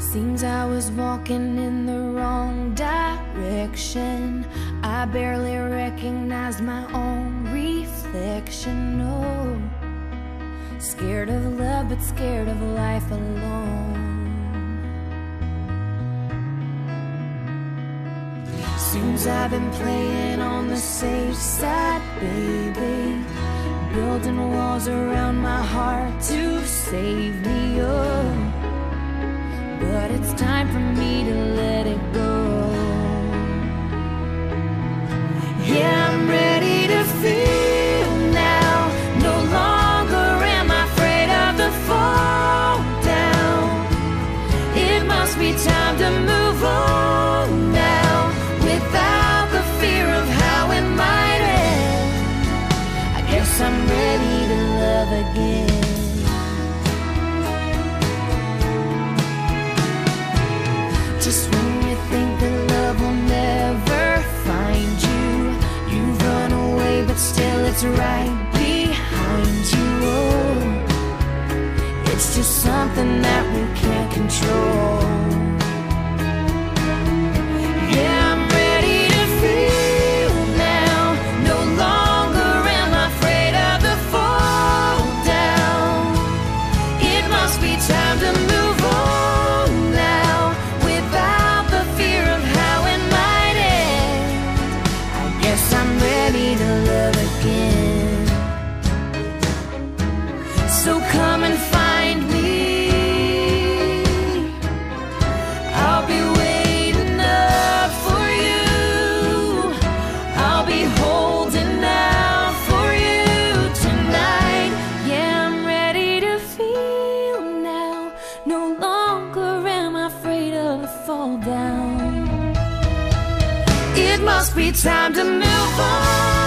Seems I was walking in the wrong direction. I barely recognized my own reflection. No, scared of love, but scared of life alone. Seems I've been playing on the safe side, baby, building walls around my heart to save me, oh. But it's time for me to let it go. Yeah, I'm ready to feel now. No longer am I afraid of the fall down. It must be time to move on now, without the fear of how it might end. I guess I'm ready to love again. Just when you think that love will never find you, you run away, but still it's right behind you. Oh, it's just something that we can't control. Yeah, I'm ready to feel now. No longer am I afraid of the fall down. It must be time to move on now, without the fear of how it might end. I guess I'm ready to love again. So come and find me. I'll be waiting up for you. I'll be holding out for you tonight. Yeah, I'm ready to feel now. No longer am I afraid of the fall down. It must be time to move on.